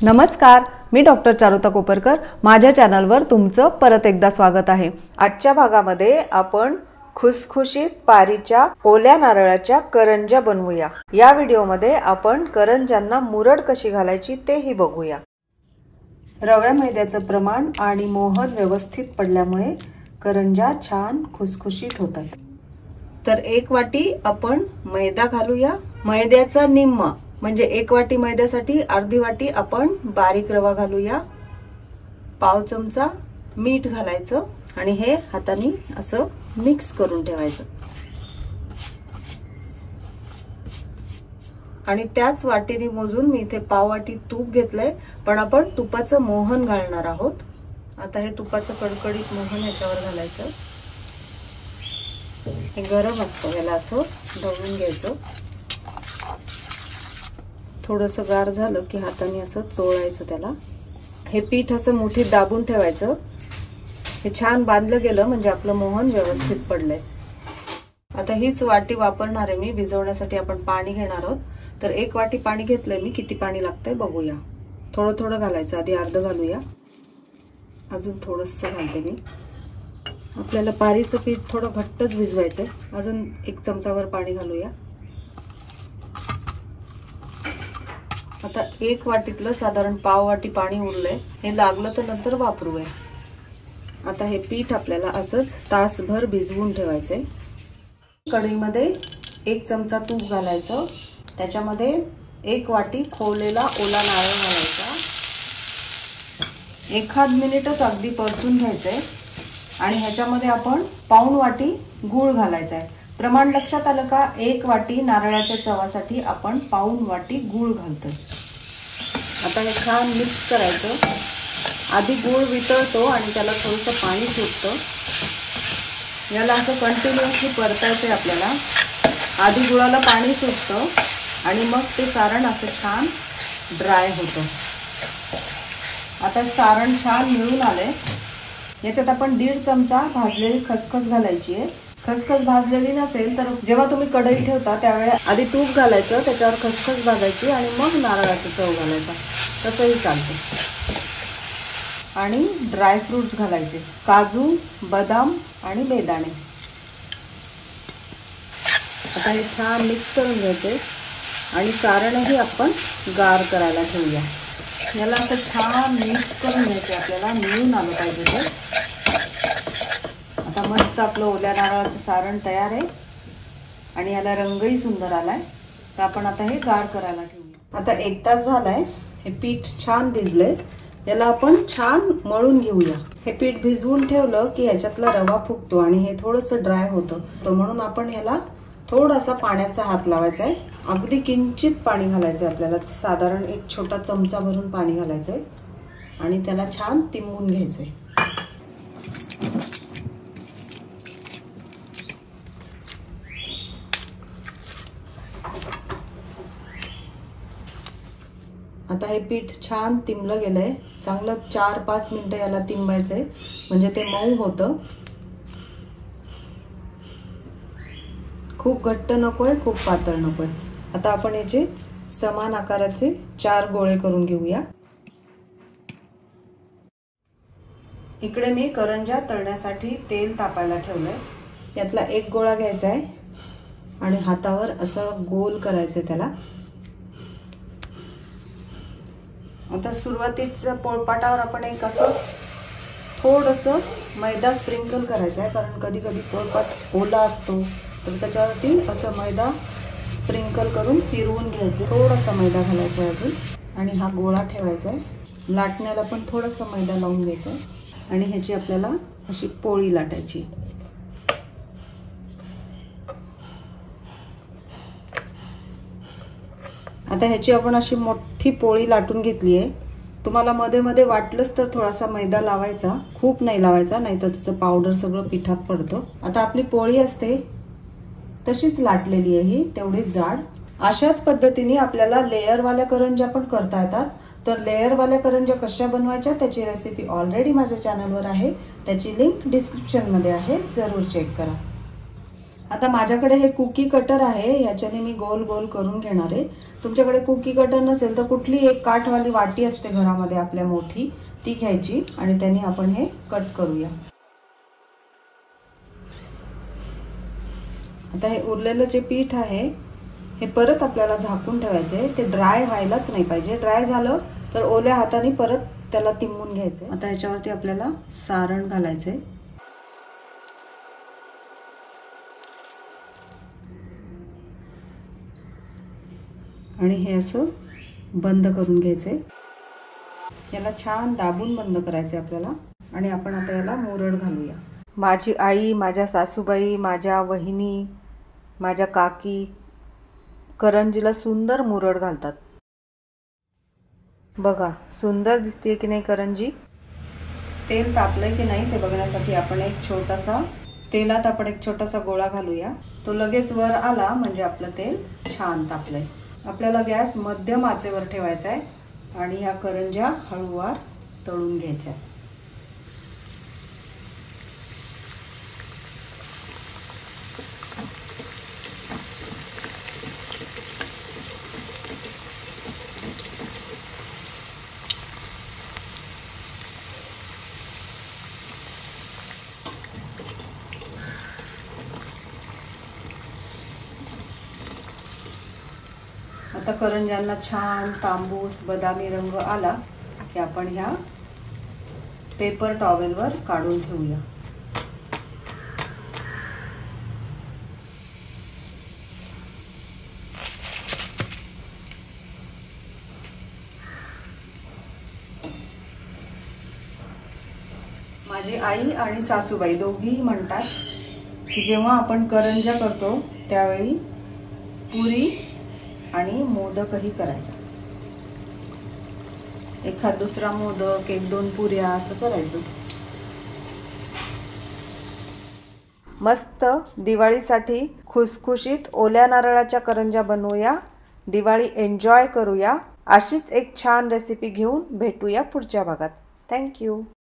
नमस्कार, मी डॉक्टर चारुता कोपरकर। माझ्या चॅनलवर तुमचं परत एकदा स्वागत आहे। आजच्या भागामध्ये आपण खुसखुशीत पारीच्या ओल्या नारळाच्या करंज्या बनवूया। या व्हिडिओमध्ये आपण करंज्यांना मुरड कशी घालायची तेही बघूया। रव्या मैद्याचं प्रमाण आणि मोहन व्यवस्थित पडल्यामुळे करंज्या छान खुसखुशीत होतात। तर 1 वाटी आपण मैदा घालूया। मैद्याचा निम्मा म्हणजे 1 वाटी मैद्यासाठी अर्धी वाटी आपण बारीक रवा घालूया। पाव चमचा मीठ घालायचं आणि हे हाताने असं मिक्स करून ठेवायचं। आणि त्याच वाटीने मोजून मी इथे पाव वाटी तूप घेतलंय, पण आपण तुपाचं मोहन घालणार आहोत। आता हे तुपाचं कडकडीत मोहन याच्यावर घालायचं। हे गरम असतं, याला असं ढवळून घ्यायचं। थोडंसं गार झालं की हाताने असं चोळायचं त्याला। हे पीठ असं मुठीत दाबून ठेवायचं। हे छान बांधलं गेलं म्हणजे आपलं मोहन व्यवस्थित पडलंय। आता हीच वाटी वापरणार आहे मी भिजवण्यासाठी। आपण पाणी घेणार आहोत। तर 1 वाटी पाणी घेतलंय मी। किती पाणी लागतंय बघूया। थोडं थोडं घालायचं, आधी अर्ध घालूया, अजून थोडंसं घालते मी। आपल्याला पारीचं पीठ थोडं घट्टच भिजवायचंय। अजून 1 चमचावर पाणी घालूया। आता 1 वाटीतलं साधारण पाव वाटी पाणी उरलंय। हे लागलं तर नंतर वापरूया। आता हे पीठ आपल्याला असंच तासभर भिजवून ठेवायचंय। कढईमध्ये 1 चमचा तूप घालायचं। त्याच्यामध्ये 1 वाटी खोवलेला ओला नारळ घालायचा। 1 मिनिटच अगदी परतून घ्यायचंय। आणि ह्याच्यामध्ये आपण पाऊण वाटी गूळ घालायचा आहे। प्रमाण लक्षात आलं का? 1 वाटी नारळाच्या चवासाठी आपण पाऊण वाटी गूळ घालतोय। आता हे छान मिक्स करायचं। आधी गूळ वितळतो आणि त्याला थोडंसं पाणी सुटतं। याला असं कंटिन्युअसली परतायचंय आपल्याला। आधी गुळाला पाणी सुटतं आणि मग ते सारण असं छान ड्राय होतं। आता सारण छान मिळून आलंय। याच्यात आपण 1.5 चमचा भाजलेली खसखस घालायची आहे। खसखस भाजलेली नसेल तर जेव्हा तुम्ही कढई ठेवता त्यावेळेला आधी तूप घालायचं, त्याच्यावर खसखस भाजायची आणि मग नारळाचा चव घालायचा, तसंही चालतं। आणि ड्राय फ्रुट्स घालायचे, काजू, बदाम आणि बेदाणे। आता हे छान मिक्स करून घ्यायचे आणि सारणही आपण गार करायला ठेवूया। याला असं छान मिक्स करून घ्यायचे, आपल्याला मिळून आलं पाहिजे ते। आता मस्त आपलं ओल्या नारळाचं सारण तयार आहे आणि याला रंगही सुंदर आलाय। तर आपण आता हे गार करायला ठेवूया। आता 1 तास झालाय। हे पीठ छान भिजलंय। याला आपण छान मळून घेऊया। हे पीठ भिजवून ठेवलं की याच्यातला रवा फुगतो आणि हे थोडंसं ड्राय होतं। म्हणून आपण ह्याला थोडासा पाण्याचा हात लावायचा आहे। अगदी किंचित पाणी घालायचंय आपल्याला, साधारण 1 छोटा चमचा भरून पाणी घालायचंय आणि त्याला छान तिंबून घ्यायचंय। आता हे पीठ छान तिंबलं गेलंय। चांगलं 4-5 मिनिटं याला तिंबायचंय म्हणजे ते मऊ होतं। खूप घट्ट नकोय, खूप पातळ नकोय। आता आपण याचे समान आकाराचे 4 गोळे करून घेऊया। इकडे मी करंज्या तळण्यासाठी तेल तापायला ठेवलंय। यातला 1 गोळा घ्यायचा आहे आणि हातावर असं गोल करायचंय त्याला। आता सुरुवातीच्या पोळपाटावर आपण एक असं थोडंसं मैदा स्प्रिंकल करायचं आहे, कारण कधी कधी पोळपाट ओला असतो तर त्याच्यावरती असं मैदा स्प्रिंकल करून फिरवून घ्यायचं। थोडासा मैदा घालायचा आहे अजून आणि हा गोळा ठेवायचा आहे। लाटण्याला पण थोडासा मैदा लावून घ्यायचा आहे आणि ह्याची आपल्याला अशी पोळी लाटायची। आता ह्याची आपण अशी मोठी पोळी लाटून घेतली आहे। तुम्हाला मध्ये मध्ये वाटलंच तर थोडासा मैदा लावायचा, खूप नाही लावायचा, नाहीतर त्याचं पावडर सगळं पिठात पडतं। आता आपली पोळी असते तशीच लाटलेली आहे ही, तेवढीच जाड। अशाच पद्धतीने आपल्याला लेयरवाल्या करंज्या पण करता येतात। तर लेयरवाल्या करंज्या कशा बनवायच्या त्याची रेसिपी ऑलरेडी माझ्या चॅनलवर आहे, त्याची लिंक डिस्क्रिप्शन मध्ये आहे, जरूर चेक करा। आता माझ्याकडे हे कुकी कटर आहे, याच्याने मी गोल गोल करून घेणार आहे। तुमच्याकडे कुकी कटर नसेल तर कुठली एक काठवाली वाटी असते घरामध्ये आपल्या मोठी, ती घ्यायची आणि त्याने आपण हे कट करूया। आता हे उरलेलं जे पीठ आहे हे परत आपल्याला झाकून ठेवायचंय, ते ड्राय व्हायलाच नाही पाहिजे। ड्राय झालं तर ओल्या हाताने परत त्याला तिंबून घ्यायचंय। आता ह्याच्यावरती आपल्याला सारण घालायचंय। आणि हे असं बंद करून घ्यायचंय। याला छान दाबून बंद करायचंय आपल्याला। आणि आपण आता याला मुरड घालूया। माझी आई, माझ्या सासूबाई, माझ्या वहिनी, माझ्या काकी करंजीला सुंदर मुरड घालतात। बघा सुंदर दिसते की नाही करंजी। तेल तापलंय की नाही ते बघण्यासाठी आपण तेलात एक छोटासा गोळा घालूया। तो लगेच वर आला म्हणजे आपलं तेल छान तापलंय। आपल्याला गॅस मध्यम आचेवर ठेवायचा आहे आणि ह्या करंज्या हळूवार तळून घ्यायच्या। आता करंज्यांना छान तांबूस बदामी रंग आला की आपण ह्या पेपर टॉवेलवर काढून ठेवूया। माझी आई आणि सासूबाई दोघीही म्हणतात की जेव्हा आपण करंज्या करतो त्यावेळी पुरी आणि मोदकही करायचा। एखाद दुसरा मोदक, एक दोन पुऱ्या असं करायचं। मस्त दिवाळीसाठी खुसखुशीत ओल्या नारळाच्या करंज्या बनवूया, दिवाळी एन्जॉय करूया। अशीच एक छान रेसिपी घेऊन भेटूया पुढच्या भागात। Thank you.